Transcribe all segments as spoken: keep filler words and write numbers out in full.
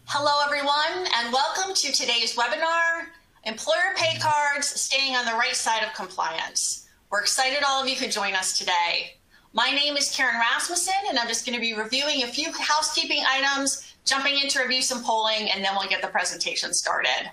Hello, everyone, and welcome to today's webinar, Employer Pay Cards, Staying on the Right Side of Compliance. We're excited all of you could join us today. My name is Karen Rasmussen, and I'm just going to be reviewing a few housekeeping items, jumping into review some polling, and then we'll get the presentation started.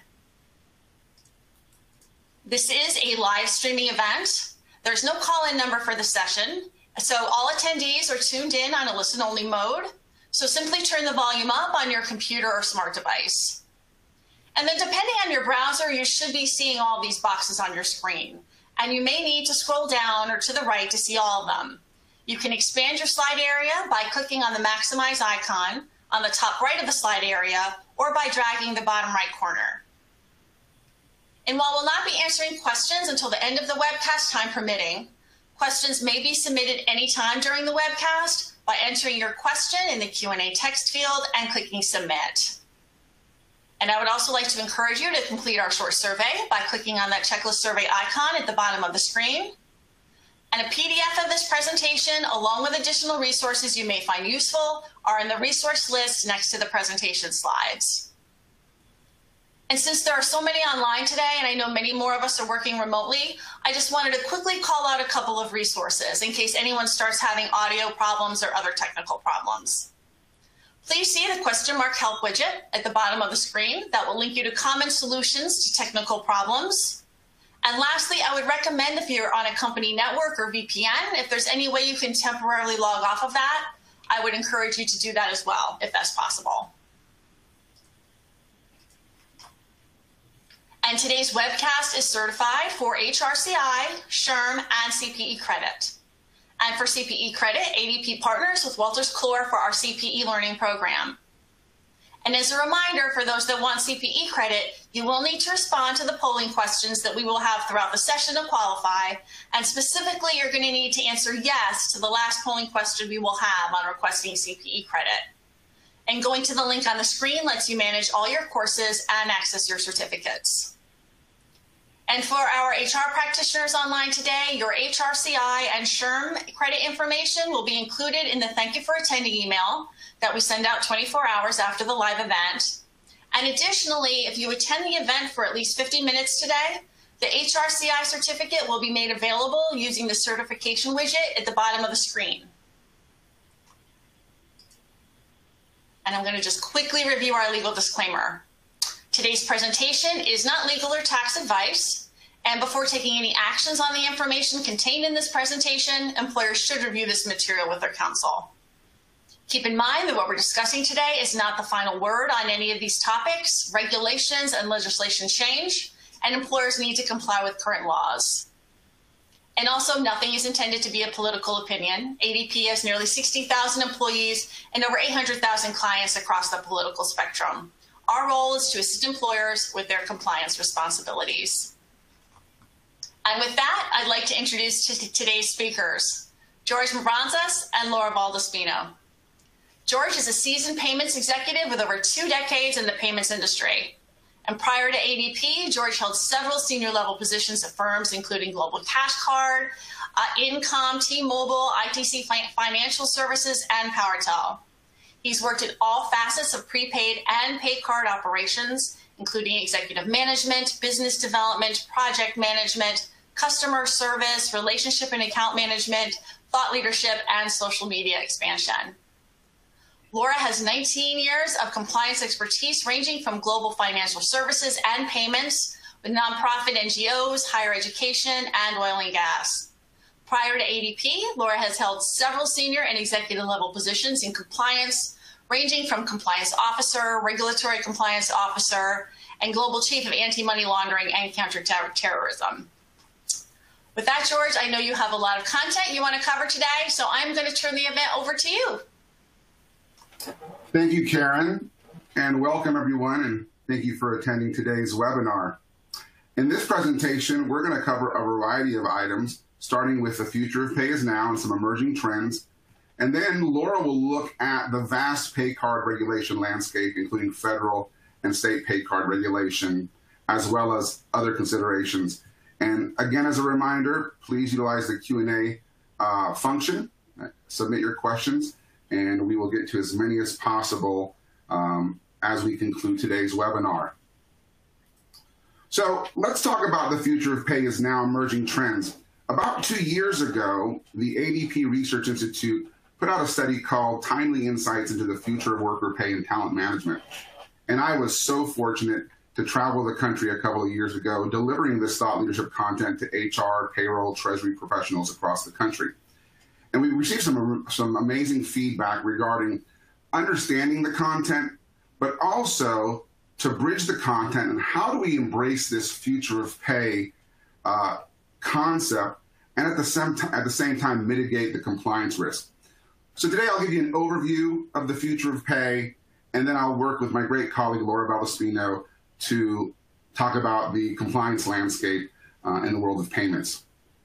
This is a live streaming event. There's no call-in number for the session, so all attendees are tuned in on a listen-only mode. So simply turn the volume up on your computer or smart device. And then depending on your browser, you should be seeing all these boxes on your screen. And you may need to scroll down or to the right to see all of them. You can expand your slide area by clicking on the maximize icon on the top right of the slide area or by dragging the bottom right corner. And while we'll not be answering questions until the end of the webcast, time permitting, questions may be submitted anytime during the webcast by entering your question in the Q and A text field and clicking submit. And I would also like to encourage you to complete our short survey by clicking on that checklist survey icon at the bottom of the screen. And a P D F of this presentation, along with additional resources you may find useful, are in the resource list next to the presentation slides. And since there are so many online today, and I know many more of us are working remotely, I just wanted to quickly call out a couple of resources in case anyone starts having audio problems or other technical problems. Please see the question mark help widget at the bottom of the screen that will link you to common solutions to technical problems. And lastly, I would recommend if you're on a company network or V P N, if there's any way you can temporarily log off of that, I would encourage you to do that as well, if that's possible. And today's webcast is certified for H R C I, SHRM, and C P E credit. And for C P E credit, A D P partners with Wolters Kluwer for our C P E learning program. And as a reminder, for those that want C P E credit, you will need to respond to the polling questions that we will have throughout the session to qualify. And specifically, you're going to need to answer yes to the last polling question we will have on requesting C P E credit. And going to the link on the screen lets you manage all your courses and access your certificates. And for our H R practitioners online today, your H R C I and SHRM credit information will be included in the thank you for attending email that we send out twenty-four hours after the live event. And additionally, if you attend the event for at least fifty minutes today, the H R C I certificate will be made available using the certification widget at the bottom of the screen. And I'm going to just quickly review our legal disclaimer. Today's presentation is not legal or tax advice, and before taking any actions on the information contained in this presentation, employers should review this material with their counsel. Keep in mind that what we're discussing today is not the final word on any of these topics. Regulations and legislation change, and employers need to comply with current laws. And also, nothing is intended to be a political opinion. A D P has nearly sixty thousand employees and over eight hundred thousand clients across the political spectrum. Our role is to assist employers with their compliance responsibilities. And with that, I'd like to introduce to today's speakers, George Mabranzas and Laura Valdispino. George is a seasoned payments executive with over two decades in the payments industry. And prior to A D P, George held several senior level positions at firms, including Global Cash Card, uh, Incom, T-Mobile, I T C Financial Services, and PowerTel. He's worked at all facets of prepaid and pay card operations, including executive management, business development, project management, customer service, relationship and account management, thought leadership, and social media expansion. Laura has nineteen years of compliance expertise ranging from global financial services and payments with nonprofit N G Os, higher education, and oil and gas. Prior to A D P, Laura has held several senior and executive level positions in compliance, ranging from compliance officer, regulatory compliance officer, and global chief of anti-money laundering and counterterrorism. With that, George, I know you have a lot of content you want to cover today, so I'm going to turn the event over to you. Thank you, Karen, and welcome everyone, and thank you for attending today's webinar. In this presentation, we're going to cover a variety of items, starting with the future of pay is now and some emerging trends. And then Laura will look at the vast pay card regulation landscape, including federal and state pay card regulation, as well as other considerations. And again, as a reminder, please utilize the Q and A uh, function, submit your questions, and we will get to as many as possible um, as we conclude today's webinar. So let's talk about the future of pay is now emerging trends. About two years ago, the A D P Research Institute put out a study called Timely Insights into the Future of Worker Pay and Talent Management. And I was so fortunate to travel the country a couple of years ago, delivering this thought leadership content to H R, payroll, treasury professionals across the country. And we received some, some amazing feedback regarding understanding the content, but also to bridge the content and how do we embrace this future of pay uh, concept and at the, same at the same time mitigate the compliance risk. So today I'll give you an overview of the future of pay, and then I'll work with my great colleague Laura Balaspino to talk about the compliance landscape uh, in the world of payments.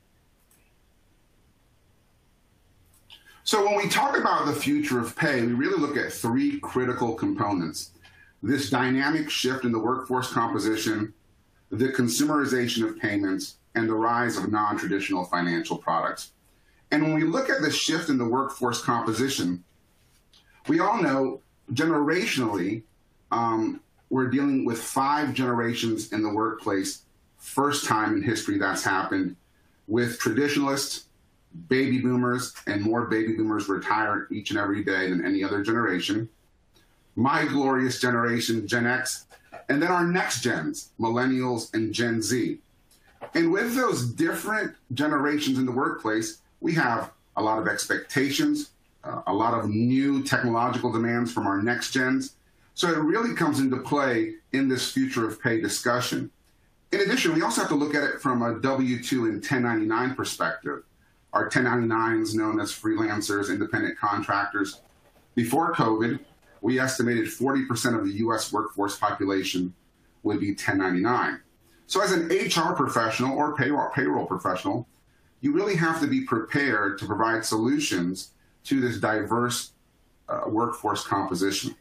So when we talk about the future of pay, we really look at three critical components: this dynamic shift in the workforce composition, the consumerization of payments, and the rise of non-traditional financial products. And when we look at the shift in the workforce composition, we all know generationally, um, we're dealing with five generations in the workplace. First time in history that's happened, with traditionalists, baby boomers, and more baby boomers retire each and every day than any other generation. My glorious generation, Gen X, and then our next gens, millennials and Gen Z. And with those different generations in the workplace, we have a lot of expectations, uh, a lot of new technological demands from our next gens. So it really comes into play in this future of pay discussion. In addition, we also have to look at it from a W two and ten ninety-nine perspective. Our ten ninety-nines, known as freelancers, independent contractors. Before COVID, we estimated forty percent of the U S workforce population would be ten ninety-nine. So as an H R professional or payroll, payroll professional, you really have to be prepared to provide solutions to this diverse uh, workforce composition.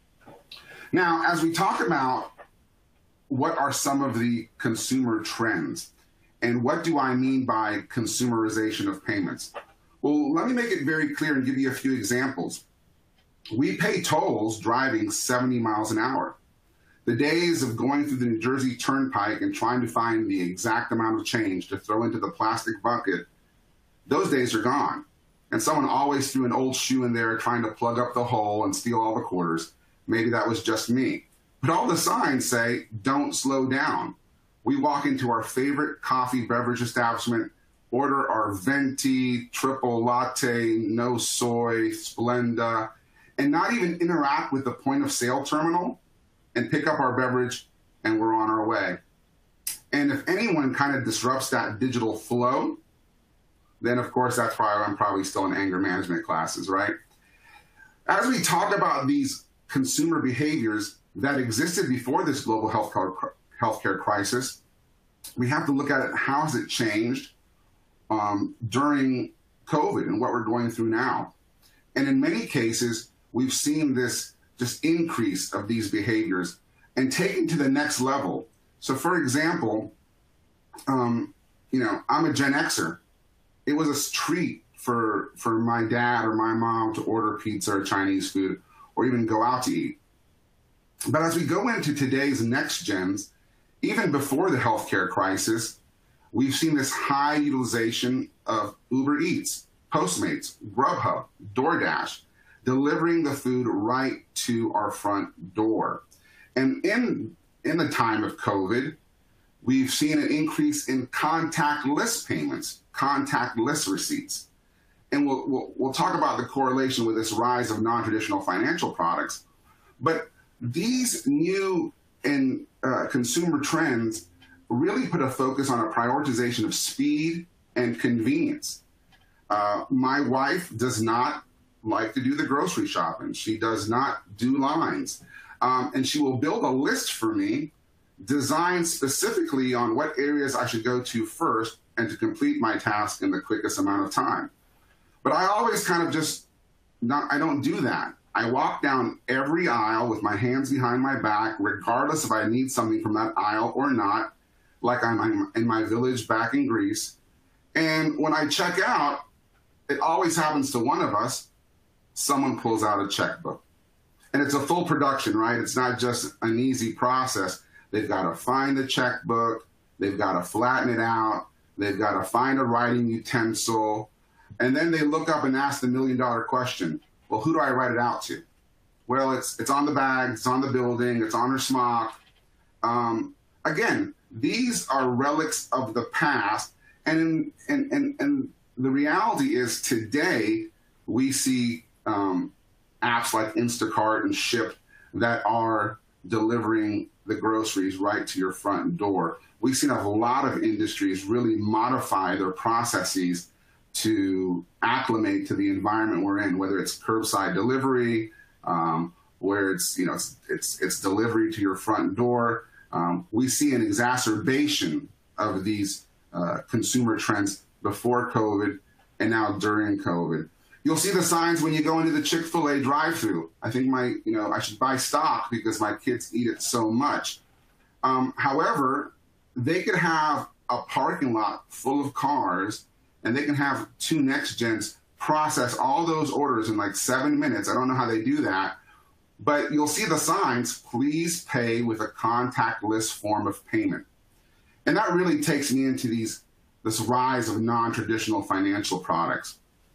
Now, as we talk about what are some of the consumer trends, and what do I mean by consumerization of payments? Well, let me make it very clear and give you a few examples. We pay tolls driving seventy miles an hour. The days of going through the New Jersey Turnpike and trying to find the exact amount of change to throw into the plastic bucket, those days are gone. And someone always threw an old shoe in there trying to plug up the hole and steal all the quarters. Maybe that was just me. But all the signs say, don't slow down. We walk into our favorite coffee beverage establishment, order our venti, triple latte, no soy, Splenda, and not even interact with the point of sale terminal and pick up our beverage, and we're on our way. And if anyone kind of disrupts that digital flow, then of course that's why I'm probably still in anger management classes, right? As we talk about these consumer behaviors that existed before this global healthcare healthcare crisis, we have to look at it, how has it changed um, during COVID and what we're going through now. And in many cases, we've seen this just increase of these behaviors and taken to the next level. So for example, um, you know, I'm a Gen Xer. It was a treat for, for my dad or my mom to order pizza or Chinese food or even go out to eat. But as we go into today's next gens, even before the healthcare crisis, we've seen this high utilization of Uber Eats, Postmates, Grubhub, DoorDash, delivering the food right to our front door. And in, in the time of COVID, we've seen an increase in contactless payments, contactless receipts. And we'll, we'll, we'll talk about the correlation with this rise of non-traditional financial products. But these new and uh, consumer trends really put a focus on a prioritization of speed and convenience. Uh, my wife does not like to do the grocery shopping. She does not do lines. Um, and she will build a list for me designed specifically on what areas I should go to first and to complete my task in the quickest amount of time. But I always kind of just, not, I don't do that. I walk down every aisle with my hands behind my back, regardless if I need something from that aisle or not, like I'm in my village back in Greece. And when I check out, it always happens to one of us, someone pulls out a checkbook. And it's a full production, right? It's not just an easy process. They've got to find the checkbook. They've got to flatten it out. They've got to find a writing utensil. And then they look up and ask the million dollar question. Well, who do I write it out to? Well, it's, it's on the bag, it's on the building, it's on her smock. Um, again, these are relics of the past. And, and, and, and the reality is today we see um, apps like Instacart and Shipt that are delivering the groceries right to your front door. We've seen a lot of industries really modify their processes to acclimate to the environment we're in, whether it's curbside delivery, um, where it's, you know, it's, it's, it's delivery to your front door. Um, we see an exacerbation of these uh, consumer trends before COVID and now during COVID. You'll see the signs when you go into the Chick-fil-A drive-thru. I think my, you know, I should buy stock because my kids eat it so much. Um, however, they could have a parking lot full of cars and they can have two next gens process all those orders in like seven minutes. I don't know how they do that, but you'll see the signs, please pay with a contactless form of payment. And that really takes me into these, this rise of non-traditional financial products.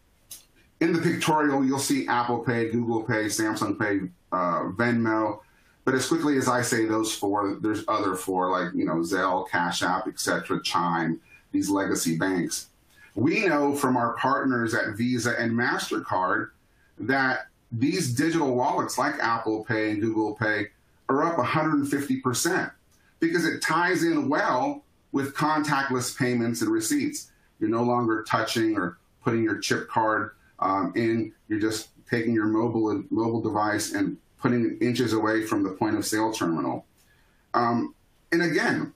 In the pictorial, you'll see Apple Pay, Google Pay, Samsung Pay, uh, Venmo. But as quickly as I say those four, there's other four like, you know, Zelle, Cash App, et cetera, Chime, these legacy banks. We know from our partners at Visa and MasterCard that these digital wallets like Apple Pay and Google Pay are up one hundred fifty percent because it ties in well with contactless payments and receipts. You're no longer touching or putting your chip card um, in. You're just taking your mobile, mobile device and putting it inches away from the point of sale terminal. Um, and again,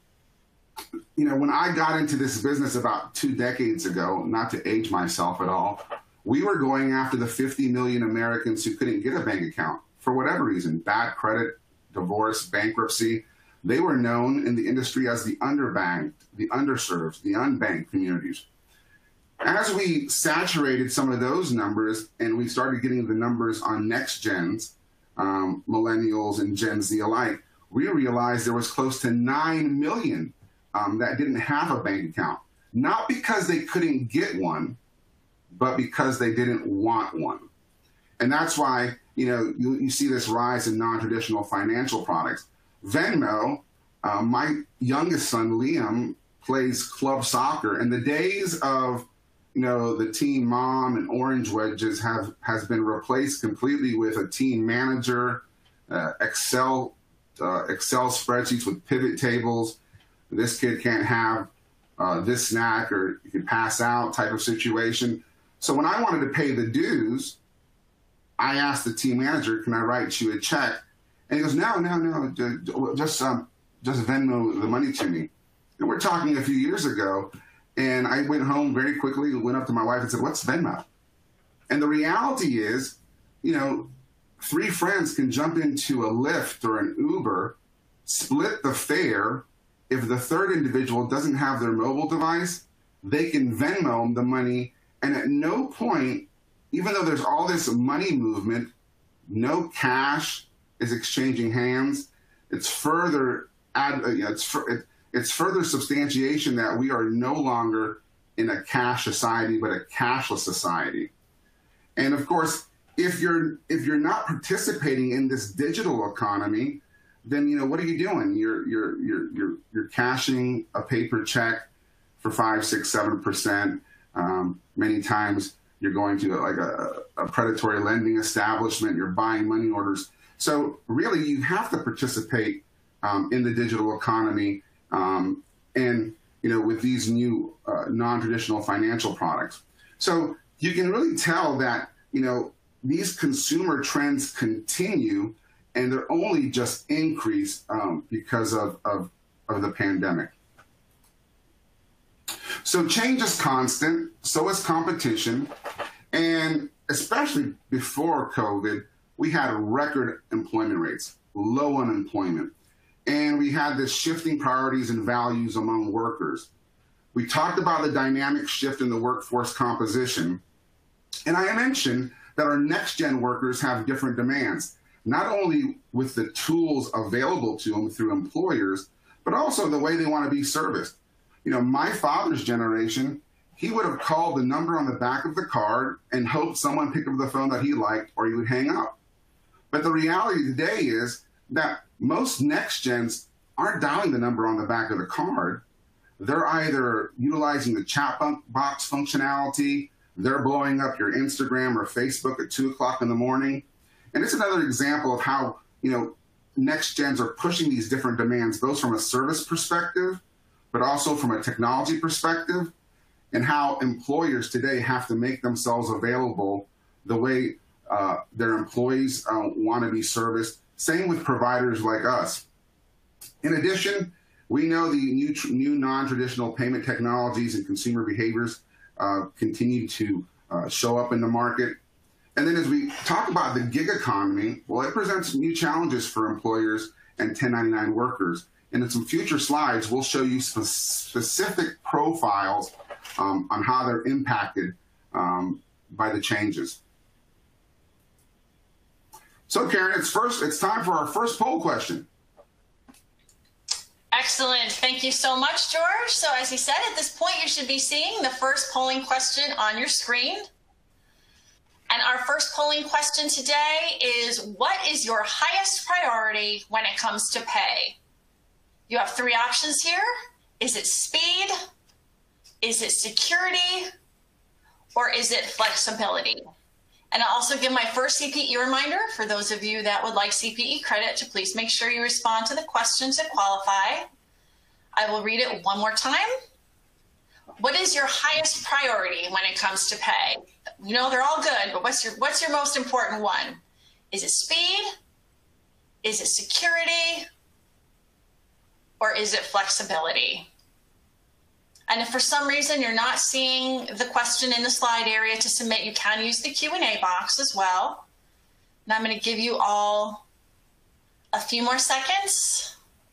you know, when I got into this business about two decades ago, not to age myself at all, we were going after the fifty million Americans who couldn't get a bank account for whatever reason, bad credit, divorce, bankruptcy. They were known in the industry as the underbanked, the underserved, the unbanked communities. As we saturated some of those numbers and we started getting the numbers on next gens, um, millennials and Gen Z alike, we realized there was close to nine million um, that didn't have a bank account. Not because they couldn't get one, but because they didn't want one. And that's why, you know, you, you see this rise in non-traditional financial products. Venmo, uh, my youngest son, Liam, plays club soccer, and the days of, you know, the team mom and orange wedges have has been replaced completely with a team manager, uh, Excel, uh, Excel spreadsheets with pivot tables. This kid can't have uh, this snack or you can pass out type of situation. So when I wanted to pay the dues, I asked the team manager, can I write you a check? And he goes, no, no, no, just, um, just Venmo the money to me. And we're talking a few years ago. And I went home very quickly, went up to my wife and said, what's Venmo? And the reality is, you know, three friends can jump into a Lyft or an Uber, split the fare. If the third individual doesn't have their mobile device, they can Venmo the money. And at no point, even though there's all this money movement, no cash is exchanging hands. It's further, ad, uh, it's, for, it, it's further substantiation that we are no longer in a cash society, but a cashless society. And of course, if you're if you're not participating in this digital economy, then you know what are you doing? You're you're you're you're you're cashing a paper check for five, six, seven percent. Um, many times you're going to like a, a predatory lending establishment. You're buying money orders. So really, you have to participate um, in the digital economy, um, and you know with these new uh, non-traditional financial products. So you can really tell that you know these consumer trends continue, and they're only just increased um, because of, of of the pandemic. So change is constant, so is competition, and especially before COVID, we had record employment rates, low unemployment, and we had this shifting priorities and values among workers. We talked about the dynamic shift in the workforce composition, and I mentioned that our next-gen workers have different demands. not only with the tools available to them through employers, but also the way they want to be serviced. You know, my father's generation, he would have called the number on the back of the card and hoped someone picked up the phone that he liked, or he would hang up. But the reality today is that most next gens aren't dialing the number on the back of the card. They're either utilizing the chat box functionality, they're blowing up your Instagram or Facebook at two o'clock in the morning. And it's another example of how, you know, next gens are pushing these different demands, both from a service perspective, but also from a technology perspective, and how employers today have to make themselves available the way uh, their employees uh, want to be serviced. Same with providers like us. In addition, we know the new, new non-traditional payment technologies and consumer behaviors uh, continue to uh, show up in the market. And then as we talk about the gig economy, well, it presents new challenges for employers and ten ninety-nine workers. And in some future slides, we'll show you some specific profiles um, on how they're impacted um, by the changes. So Karen, it's first, it's time for our first poll question. Excellent. Thank you so much, George. So as he said, at this point, you should be seeing the first polling question on your screen. And our first polling question today is, what is your highest priority when it comes to pay? You have three options here. Is it speed? Is it security? Or is it flexibility? And I'll also give my first C P E reminder for those of you that would like C P E credit to please make sure you respond to the question to qualify. I will read it one more time. What is your highest priority when it comes to pay? You know, they're all good, but what's your, what's your most important one? Is it speed? Is it security? Or is it flexibility? And if for some reason you're not seeing the question in the slide area to submit, you can use the Q and A box as well. And I'm going to give you all a few more seconds.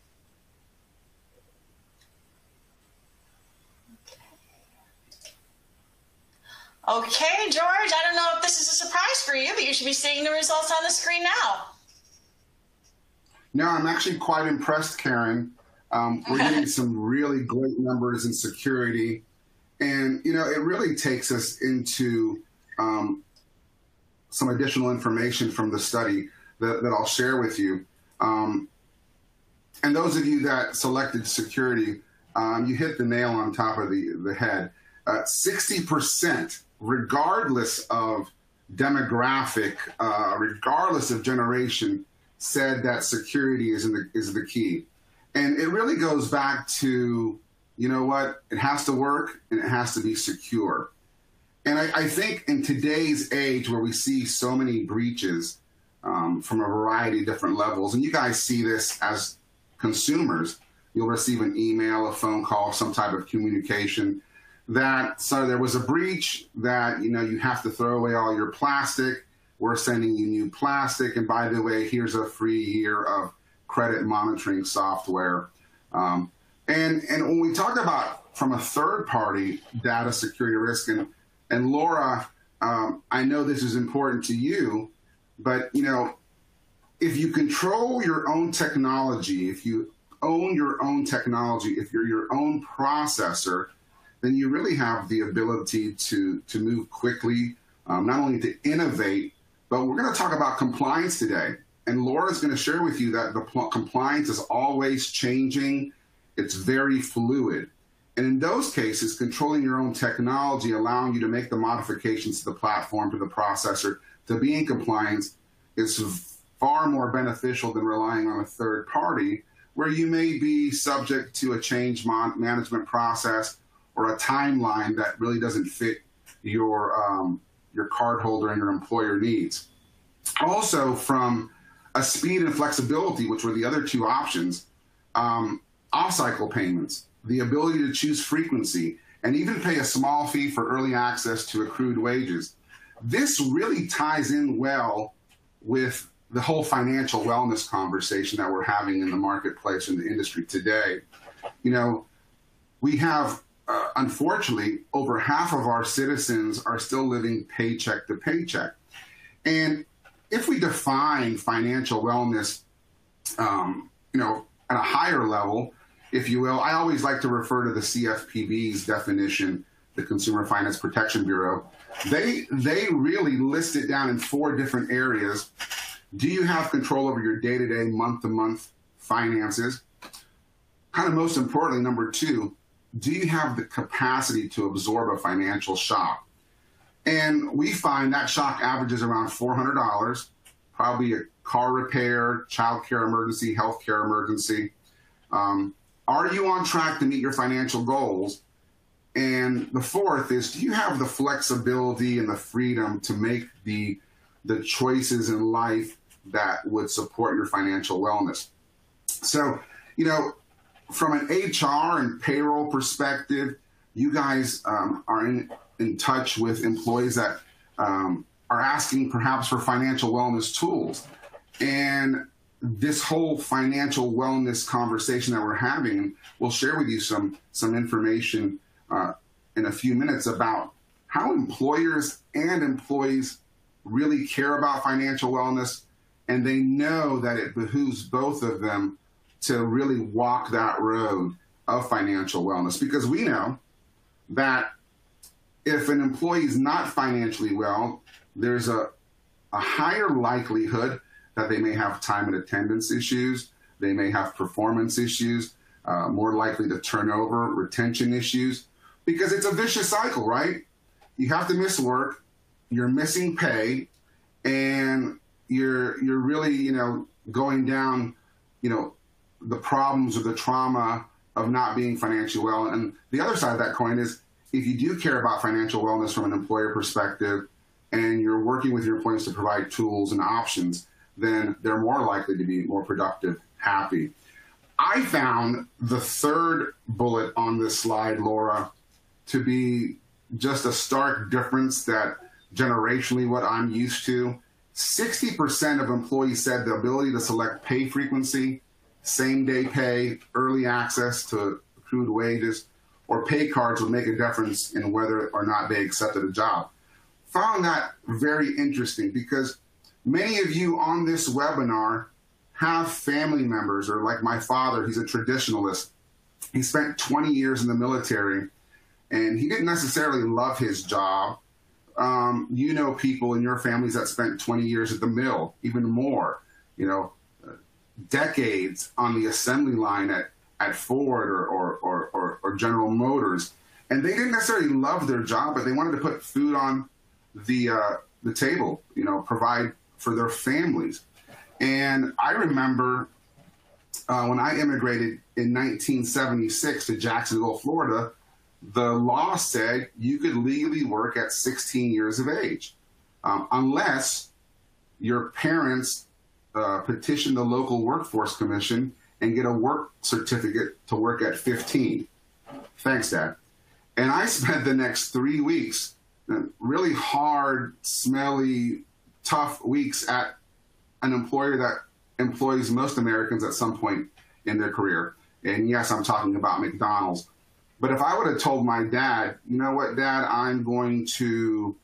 Okay, George, I don't know if this is a surprise for you, but you should be seeing the results on the screen now. No, I'm actually quite impressed, Karen. Um, we're getting some really great numbers in security. And, you know, it really takes us into um, some additional information from the study that, that I'll share with you. Um, and those of you that selected security, um, you hit the nail on top of the, the head. Uh, sixty percent, regardless of demographic, uh, regardless of generation, said that security is, in the, is the key. And it really goes back to, you know what, it has to work and it has to be secure. And I, I think in today's age where we see so many breaches um, from a variety of different levels, and you guys see this as consumers, you'll receive an email, a phone call, some type of communication that, so there was a breach that, you know, you have to throw away all your plastic. We're sending you new plastic. And by the way, here's a free year of credit monitoring software. Um, and, and when we talk about from a third party data security risk, and, and Laura, um, I know this is important to you, but you know, if you control your own technology, if you own your own technology, if you're your own processor, then you really have the ability to, to move quickly, um, not only to innovate, but we're going to talk about compliance today. And Laura's going to share with you that the compliance is always changing. It's very fluid. And in those cases, controlling your own technology, allowing you to make the modifications to the platform, to the processor, to be in compliance is far more beneficial than relying on a third party, where you may be subject to a change management process or a timeline that really doesn't fit your, um, your cardholder and your employer needs. Also, from a speed and flexibility, which were the other two options, um, off-cycle payments, the ability to choose frequency, and even pay a small fee for early access to accrued wages. This really ties in well with the whole financial wellness conversation that we're having in the marketplace, in the industry today. You know, we have, uh, unfortunately, over half of our citizens are still living paycheck to paycheck. And if we define financial wellness, um, you know, at a higher level, if you will, I always like to refer to the C F P B's definition, the Consumer Finance Protection Bureau. They, they really list it down in four different areas. Do you have control over your day-to-day, month-to-month finances? Kind of most importantly, number two, do you have the capacity to absorb a financial shock? And we find that shock averages around four hundred dollars, probably a car repair, child care emergency, health care emergency. Um, are you on track to meet your financial goals? And the fourth is, do you have the flexibility and the freedom to make the, the choices in life that would support your financial wellness? So, you know, from an H R and payroll perspective, you guys um, are in, in touch with employees that um, are asking perhaps for financial wellness tools. And this whole financial wellness conversation that we're having, we'll share with you some, some information uh, in a few minutes about how employers and employees really care about financial wellness, and they know that it behooves both of them to really walk that road of financial wellness. Because we know that if an employee is not financially well, there's a, a higher likelihood that they may have time and attendance issues, they may have performance issues, uh, more likely to turn over, retention issues, because it's a vicious cycle, right? You have to miss work, you're missing pay, and you're you're really, you know, going down, you know, the problems or the trauma of not being financially well. And the other side of that coin is, if you do care about financial wellness from an employer perspective, and you're working with your employees to provide tools and options, then they're more likely to be more productive, happy. I found the third bullet on this slide, Laura, to be just a stark difference that generationally what I'm used to. sixty percent of employees said the ability to select pay frequency, same-day pay, early access to accrued wages, or pay cards would make a difference in whether or not they accepted a job. Found that very interesting because many of you on this webinar have family members, or like my father, he's a traditionalist. He spent twenty years in the military, and he didn't necessarily love his job. Um, you know people in your families that spent twenty years at the mill, even more, you know, uh, decades on the assembly line at, at Ford or, or, or, or, or General Motors. And they didn't necessarily love their job, but they wanted to put food on the, uh, the table, you know, provide for their families. And I remember uh, when I immigrated in nineteen seventy-six to Jacksonville, Florida, the law said you could legally work at sixteen years of age, um, unless your parents uh, petition the local workforce commission and get a work certificate to work at fifteen. Thanks, Dad. And I spent the next three weeks, really hard, smelly, tough weeks at an employer that employs most Americans at some point in their career. And yes, I'm talking about McDonald's. But if I would have told my dad, you know what, Dad, I'm going to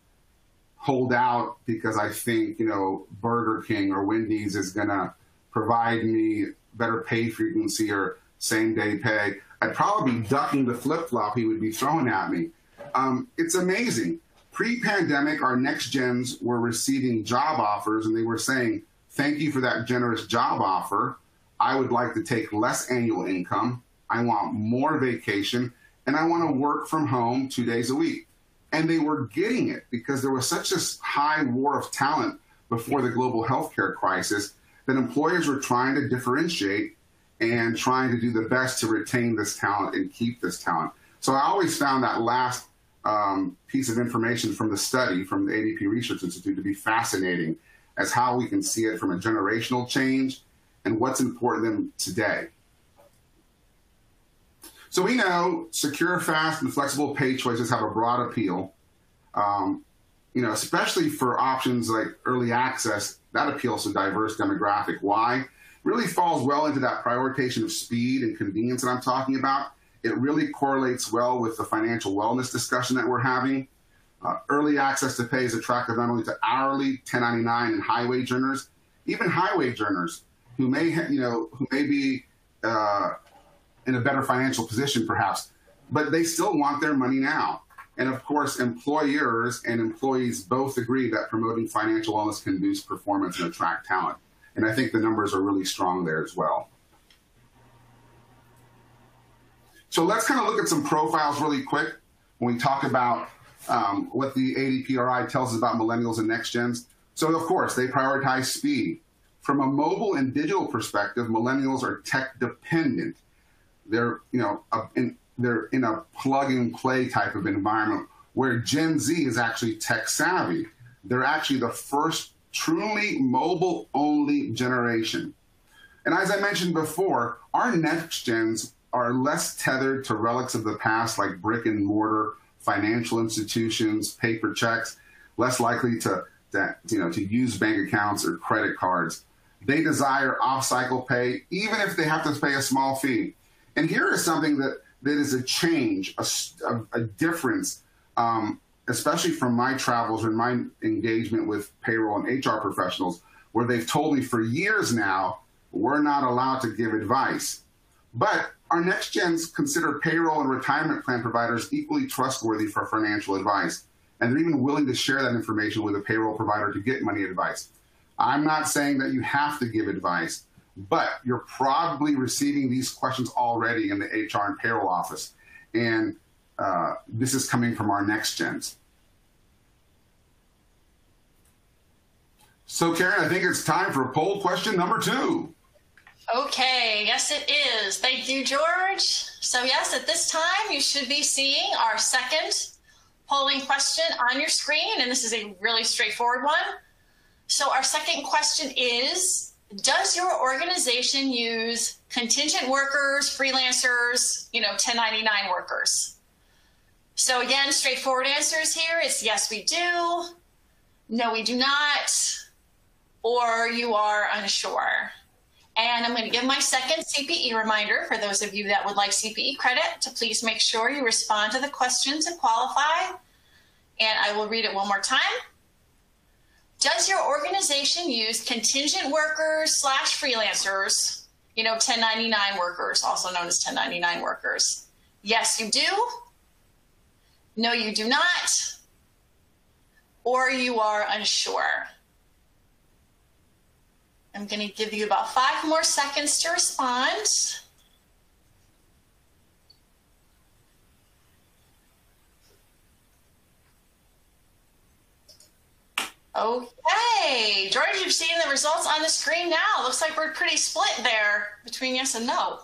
hold out because I think, you know, Burger King or Wendy's is going to provide me better pay frequency or same-day pay, I'd probably be ducking the flip-flop he would be throwing at me. Um, it's amazing. Pre-pandemic, our next gens were receiving job offers, and they were saying, thank you for that generous job offer. I would like to take less annual income. I want more vacation, and I want to work from home two days a week. And they were getting it because there was such a high war of talent before the global healthcare crisis that employers were trying to differentiate and trying to do the best to retain this talent and keep this talent. So I always found that last um, piece of information from the study from the A D P Research Institute to be fascinating as how we can see it from a generational change and what's important to them today. So we know secure, fast, and flexible pay choices have a broad appeal. Um, you know, especially for options like early access, that appeals to a diverse demographic. Why? Really falls well into that prioritization of speed and convenience that I'm talking about. It really correlates well with the financial wellness discussion that we're having. Uh, early access to pay is attractive not only to hourly, ten ninety-nine, and high wage earners, even high wage earners who may, you know, who may be uh, in a better financial position, perhaps, but they still want their money now. And of course, employers and employees both agree that promoting financial wellness can boost performance and attract talent. And I think the numbers are really strong there as well. So let's kind of look at some profiles really quick when we talk about um, what the A D P R I tells us about millennials and next gens. So of course, they prioritize speed. From a mobile and digital perspective, millennials are tech dependent. They're, you know, a, in, they're in a plug and play type of environment where Gen Z is actually tech savvy. They're actually the first truly mobile only generation. And as I mentioned before, our next gens are less tethered to relics of the past like brick and mortar financial institutions, paper checks, less likely to, to, you know, to use bank accounts or credit cards. They desire off-cycle pay, even if they have to pay a small fee. And here is something that, that is a change, a, a, a difference, um, especially from my travels and my engagement with payroll and H R professionals, where they've told me for years now, we're not allowed to give advice. But our next gens consider payroll and retirement plan providers equally trustworthy for financial advice. And they're even willing to share that information with a payroll provider to get money advice. I'm not saying that you have to give advice, but you're probably receiving these questions already in the H R and payroll office. And uh, this is coming from our next gens. So Karen, I think it's time for poll question number two. Okay, yes it is. Thank you, George. So yes, at this time you should be seeing our second polling question on your screen, and this is a really straightforward one. So our second question is, does your organization use contingent workers, freelancers, you know, ten ninety-nine workers? So again, straightforward answers here. It's yes, we do, no, we do not, or you are unsure. And I'm going to give my second C P E reminder for those of you that would like C P E credit to please make sure you respond to the question to qualify. And I will read it one more time. Does your organization use contingent workers slash freelancers, you know, ten ninety-nine workers, also known as ten ninety-nine workers? Yes, you do. No, you do not. Or you are unsure. I'm going to give you about five more seconds to respond. Okay, George, you've seen the results on the screen now. Looks like we're pretty split there between yes and no.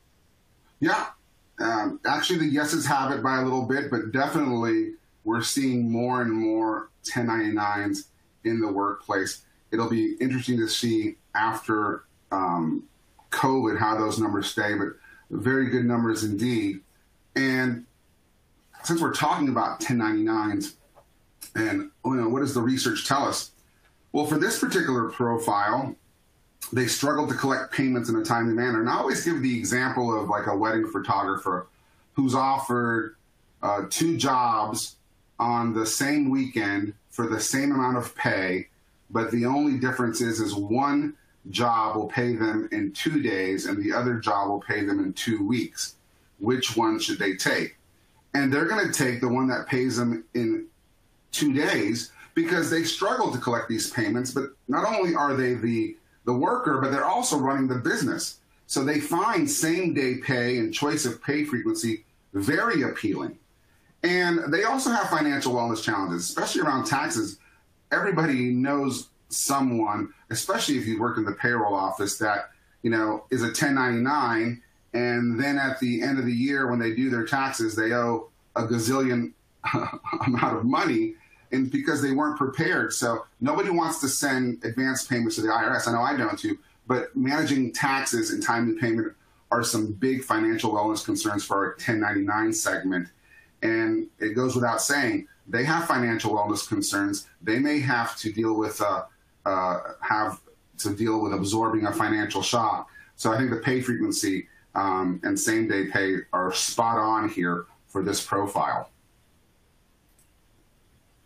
Yeah, um, actually the yeses have it by a little bit, but definitely we're seeing more and more ten ninety-nines in the workplace. It'll be interesting to see after um, COVID how those numbers stay, but very good numbers indeed. And since we're talking about ten ninety-nines, and you know, what does the research tell us? Well, for this particular profile, they struggled to collect payments in a timely manner. And I always give the example of like a wedding photographer who's offered uh, two jobs on the same weekend for the same amount of pay, but the only difference is, is one job will pay them in two days and the other job will pay them in two weeks. Which one should they take? And they're going to take the one that pays them in two days because they struggle to collect these payments, but not only are they the, the worker, but they're also running the business. So they find same-day pay and choice of pay frequency very appealing. And they also have financial wellness challenges, especially around taxes. Everybody knows someone, especially if you work in the payroll office, that, you know, is a ten ninety-nine, and then at the end of the year when they do their taxes, they owe a gazillion amount of money, and because they weren't prepared. So nobody wants to send advance payments to the I R S. I know I don't too, but managing taxes and timely payment are some big financial wellness concerns for our ten ninety-nine segment. And it goes without saying, they have financial wellness concerns. They may have to deal with uh, uh, have to deal with absorbing a financial shock. So I think the pay frequency um, and same day pay are spot on here for this profile.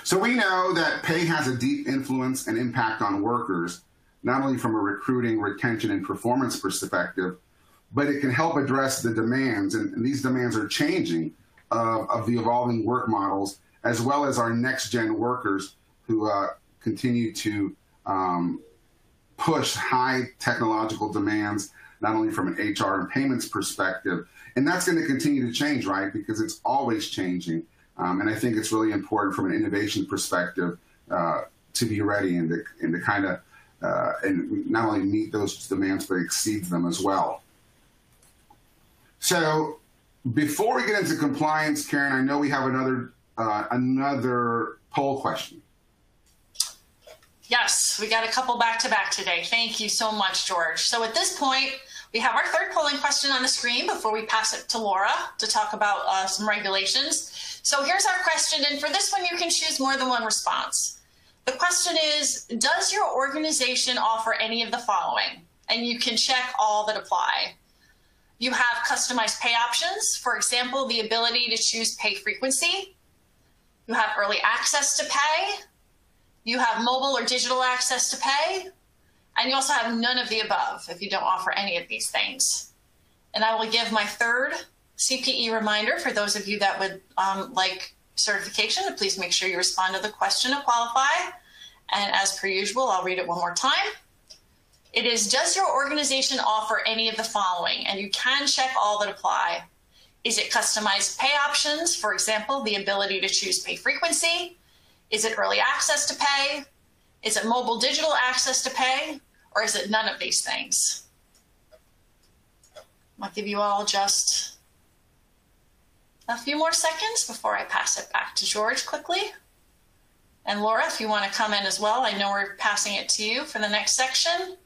So we know that pay has a deep influence and impact on workers, not only from a recruiting, retention, and performance perspective, but it can help address the demands, and, and these demands are changing, uh, of the evolving work models, as well as our next-gen workers who uh, continue to um, push high technological demands, not only from an H R and payments perspective. And that's going to continue to change, right? Because it's always changing. Um, and I think it's really important from an innovation perspective uh, to be ready and to, and to kind of uh, and not only meet those demands, but exceed them as well. So before we get into compliance, Karen, I know we have another uh, another poll question. Yes, we got a couple back to back today. Thank you so much, George. So at this point, we have our third polling question on the screen before we pass it to Laura to talk about uh, some regulations. So here's our question, and for this one, you can choose more than one response. The question is, does your organization offer any of the following? And you can check all that apply. You have customized pay options, for example, the ability to choose pay frequency. You have early access to pay. You have mobile or digital access to pay. And you also have none of the above if you don't offer any of these things. And I will give my third C P E reminder for those of you that would um, like certification to please make sure you respond to the question to qualify. And as per usual, I'll read it one more time. It is, does your organization offer any of the following? And you can check all that apply. Is it customized pay options? For example, the ability to choose pay frequency. Is it early access to pay? Is it mobile digital access to pay? Or is it none of these things? I'll give you all just a few more seconds before I pass it back to George quickly. And Laura, if you want to come in as well, I know we're passing it to you for the next section.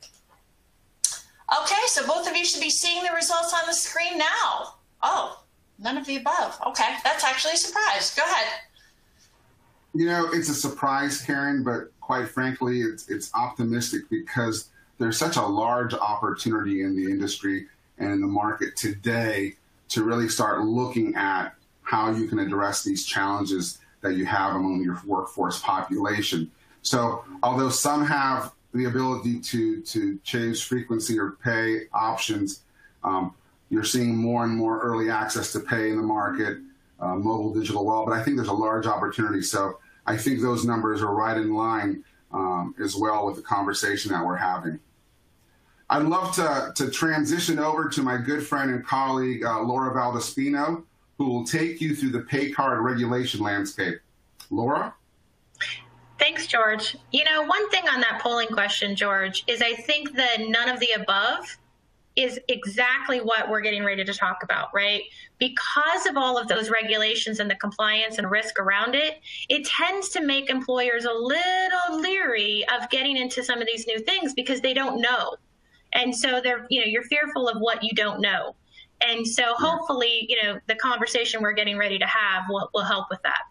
Okay, so both of you should be seeing the results on the screen now. Oh, none of the above. Okay, that's actually a surprise. Go ahead. You know, it's a surprise, Karen, but quite frankly, it's, it's optimistic because there's such a large opportunity in the industry and in the market today to really start looking at how you can address these challenges that you have among your workforce population. So although some have the ability to, to change frequency or pay options, um, you're seeing more and more early access to pay in the market, uh, mobile digital wallet, but I think there's a large opportunity. So I think those numbers are right in line um, as well with the conversation that we're having. I'd love to, to transition over to my good friend and colleague, uh, Laura Valdispino, who will take you through the pay card regulation landscape. Laura? Thanks, George. You know, one thing on that polling question, George, is I think that none of the above is exactly what we're getting ready to talk about, right? Because of all of those regulations and the compliance and risk around it, it tends to make employers a little leery of getting into some of these new things because they don't know. And so they're, you know, you're fearful of what you don't know. And so hopefully, you know, the conversation we're getting ready to have will, will help with that.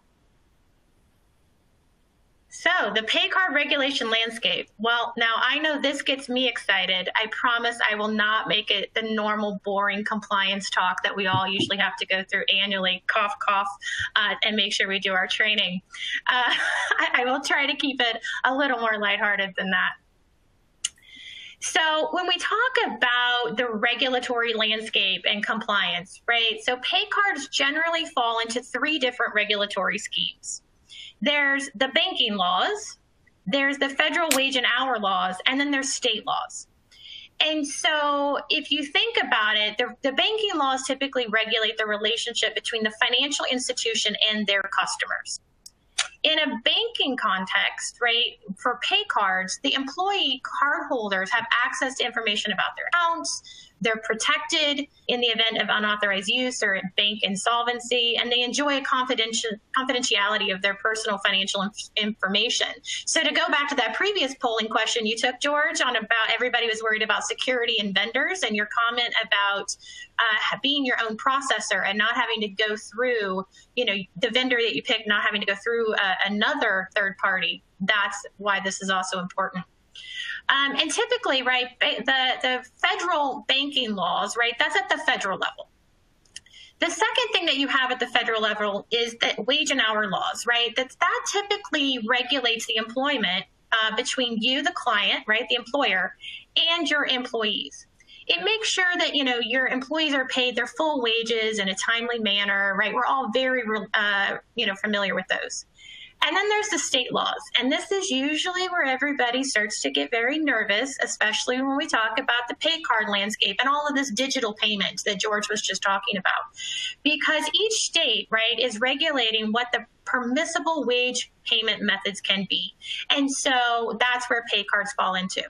So the pay card regulation landscape. Well, now I know this gets me excited. I promise I will not make it the normal boring compliance talk that we all usually have to go through annually, cough, cough, uh, and make sure we do our training. Uh, I, I will try to keep it a little more lighthearted than that. So when we talk about the regulatory landscape and compliance, right? So pay cards generally fall into three different regulatory schemes. There's the banking laws, there's the federal wage and hour laws, and then there's state laws. And so if you think about it, the, the banking laws typically regulate the relationship between the financial institution and their customers. In a banking context, right, for pay cards, the employee cardholders have access to information about their accounts. They're protected in the event of unauthorized use or bank insolvency, and they enjoy a confidential, confidentiality of their personal financial inf information. So to go back to that previous polling question you took, George, on about everybody was worried about security and vendors, and your comment about uh, being your own processor and not having to go through, you know, the vendor that you pick, not having to go through uh, another third party. That's why this is also important. Um, and typically, right, the, the federal banking laws, right, that's at the federal level. The second thing that you have at the federal level is that wage and hour laws, right? That that typically regulates the employment uh, between you, the client, right, the employer, and your employees. It makes sure that, you know, your employees are paid their full wages in a timely manner, right? We're all very, uh, you know, familiar with those. And then there's the state laws. And this is usually where everybody starts to get very nervous, especially when we talk about the pay card landscape and all of this digital payment that George was just talking about. Because each state, right, is regulating what the permissible wage payment methods can be. And so that's where pay cards fall into.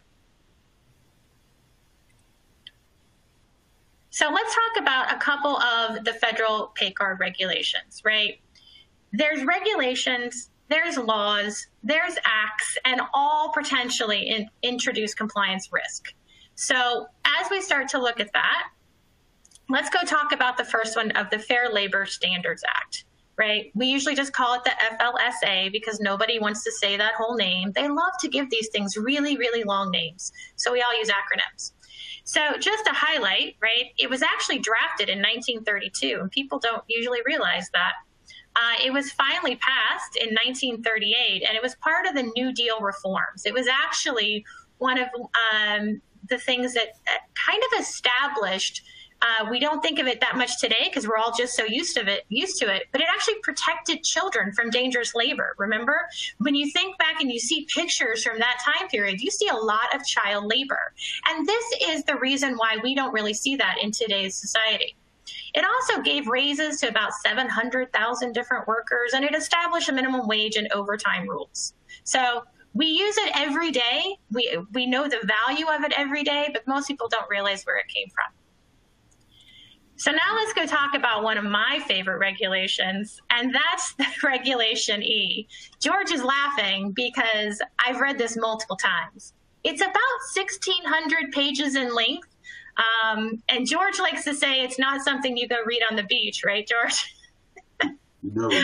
So let's talk about a couple of the federal pay card regulations, right? There's regulations, there's laws, there's acts, and all potentially in, introduce compliance risk. So as we start to look at that, let's go talk about the first one of the Fair Labor Standards Act, right? We usually just call it the F L S A because nobody wants to say that whole name. They love to give these things really, really long names. So we all use acronyms. So just to highlight, right, it was actually drafted in nineteen thirty-two, and people don't usually realize that. Uh, it was finally passed in nineteen thirty-eight, and it was part of the New Deal reforms. It was actually one of um, the things that, that kind of established, uh, we don't think of it that much today because we're all just so used to it, used to it, but it actually protected children from dangerous labor. Remember, when you think back and you see pictures from that time period, you see a lot of child labor. And this is the reason why we don't really see that in today's society. It also gave raises to about seven hundred thousand different workers, and it established a minimum wage and overtime rules. So we use it every day. We, we know the value of it every day, but most people don't realize where it came from. So now let's go talk about one of my favorite regulations, and that's the Regulation E. George is laughing because I've read this multiple times. It's about sixteen hundred pages in length. Um, and George likes to say it's not something you go read on the beach, right, George? No. um,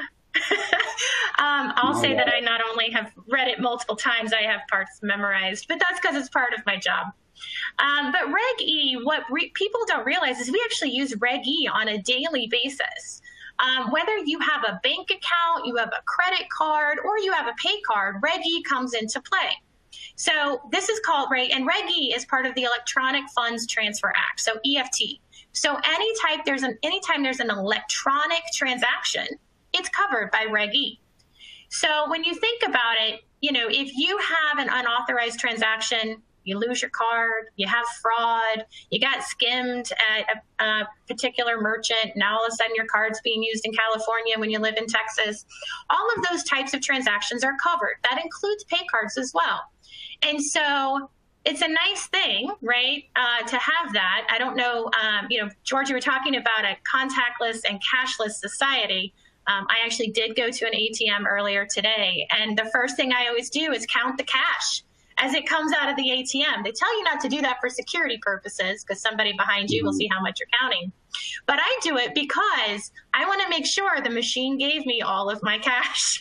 I'll no. say that I not only have read it multiple times, I have parts memorized, but that's because it's part of my job. Um, but Reg E, what re people don't realize is we actually use Reg E on a daily basis. Um, whether you have a bank account, you have a credit card, or you have a pay card, Reg E comes into play. So this is called, right, and Reg E is part of the Electronic Funds Transfer Act, so E F T. So any type there's an anytime there's an electronic transaction, it's covered by Reg E. So when you think about it, you know, if you have an unauthorized transaction, you lose your card, you have fraud, you got skimmed at a, a particular merchant, now all of a sudden your card's being used in California when you live in Texas. All of those types of transactions are covered. That includes pay cards as well. And so it's a nice thing, right, uh, to have that. I don't know, um, you know, George, you were talking about a contactless and cashless society. Um, I actually did go to an A T M earlier today, and the first thing I always do is count the cash as it comes out of the A T M. They tell you not to do that for security purposes because somebody behind you will see how much you're counting. But I do it because I want to make sure the machine gave me all of my cash.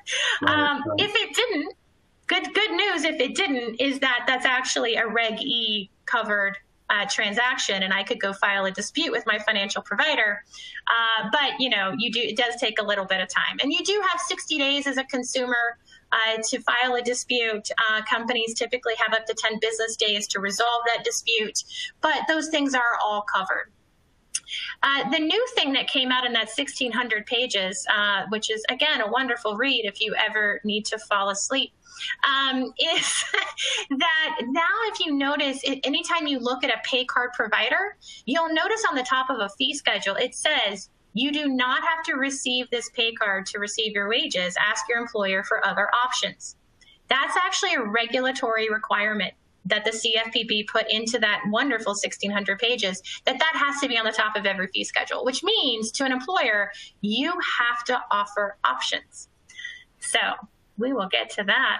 um, if it didn't, Good, good news, if it didn't, is that that's actually a Reg E covered uh, transaction, and I could go file a dispute with my financial provider. Uh, but, you know, you do, it does take a little bit of time. And you do have sixty days as a consumer uh, to file a dispute. Uh, companies typically have up to ten business days to resolve that dispute, but those things are all covered. Uh, the new thing that came out in that sixteen hundred pages, uh, which is, again, a wonderful read if you ever need to fall asleep, um, is that now if you notice, it, anytime you look at a pay card provider, you'll notice on the top of a fee schedule, it says, you do not have to receive this pay card to receive your wages. Ask your employer for other options. That's actually a regulatory requirement that the C F P B put into that wonderful sixteen hundred pages, that that has to be on the top of every fee schedule, which means to an employer, you have to offer options. So we will get to that.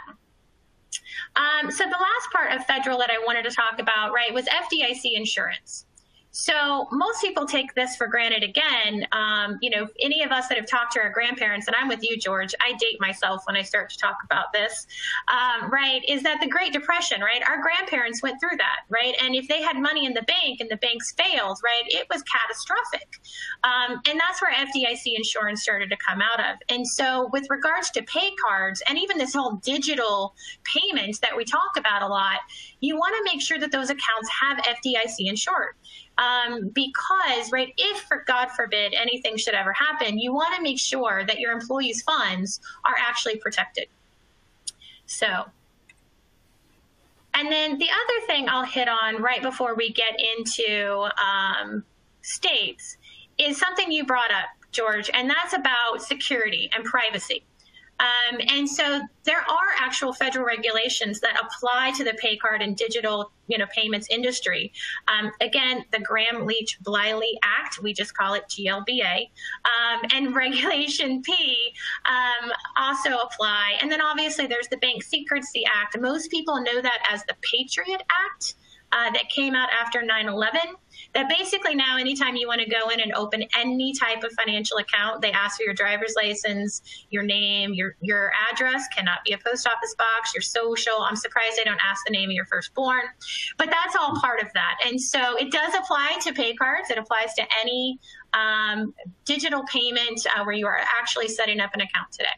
Um, so the last part of federal that I wanted to talk about, right, was F D I C insurance. So most people take this for granted again. Um, you know, any of us that have talked to our grandparents, and I'm with you, George, I date myself when I start to talk about this, um, right, is that the Great Depression, right? Our grandparents went through that, right? And if they had money in the bank and the banks failed, right, it was catastrophic. Um, and that's where F D I C insurance started to come out of. And so with regards to pay cards and even this whole digital payments that we talk about a lot, you want to make sure that those accounts have F D I C insured. Um, because, right, if, for God forbid, anything should ever happen, you want to make sure that your employees' funds are actually protected. So, and then the other thing I'll hit on right before we get into um, states is something you brought up, George, and that's about security and privacy. Um, and so there are actual federal regulations that apply to the pay card and digital, you know, payments industry. Um, again, the Graham-Leach-Bliley Act, we just call it G L B A, um, and Regulation P um, also apply. And then obviously there's the Bank Secrecy Act. Most people know that as the Patriot Act uh, that came out after nine eleven. That basically now anytime you want to go in and open any type of financial account, they ask for your driver's license, your name, your your address, cannot be a post office box, your social. I'm surprised they don't ask the name of your firstborn, but that's all part of that. And so it does apply to pay cards. It applies to any um, digital payment uh, where you are actually setting up an account today.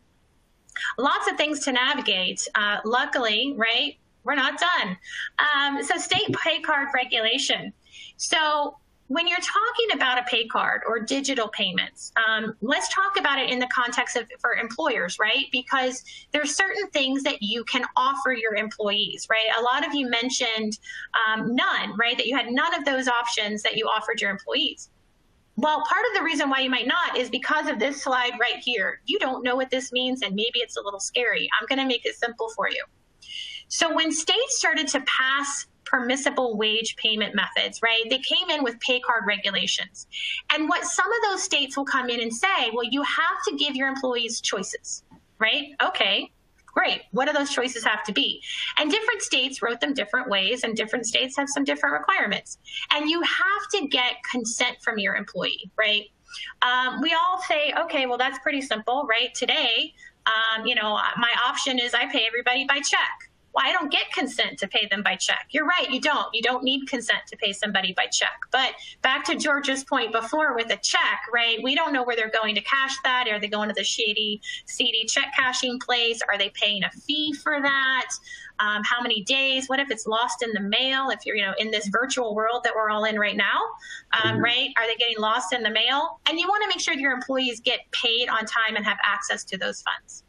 Lots of things to navigate. Uh, luckily, right, we're not done. Um, so state pay card regulation. So when you're talking about a pay card or digital payments, um, let's talk about it in the context of for employers, right? Because there's certain things that you can offer your employees, right? A lot of you mentioned um, none, right? That you had none of those options that you offered your employees. Well, part of the reason why you might not is because of this slide right here. You don't know what this means, and maybe it's a little scary. I'm going to make it simple for you. So when states started to pass permissible wage payment methods, right, they came in with pay card regulations. And what some of those states will come in and say, well, you have to give your employees choices, right? Okay, great. What do those choices have to be? And different states wrote them different ways, and different states have some different requirements. And you have to get consent from your employee, right? Um, we all say, okay, well, that's pretty simple, right? Today, um, you know, my option is I pay everybody by check. Well, I don't get consent to pay them by check. You're right, you don't. You don't need consent to pay somebody by check. But back to George's point before with a check, right, we don't know where they're going to cash that. Are they going to the shady, seedy check cashing place? Are they paying a fee for that? Um, how many days? What if it's lost in the mail? If you're, you know, in this virtual world that we're all in right now, um, mm-hmm. right? Are they getting lost in the mail? And you want to make sure that your employees get paid on time and have access to those funds.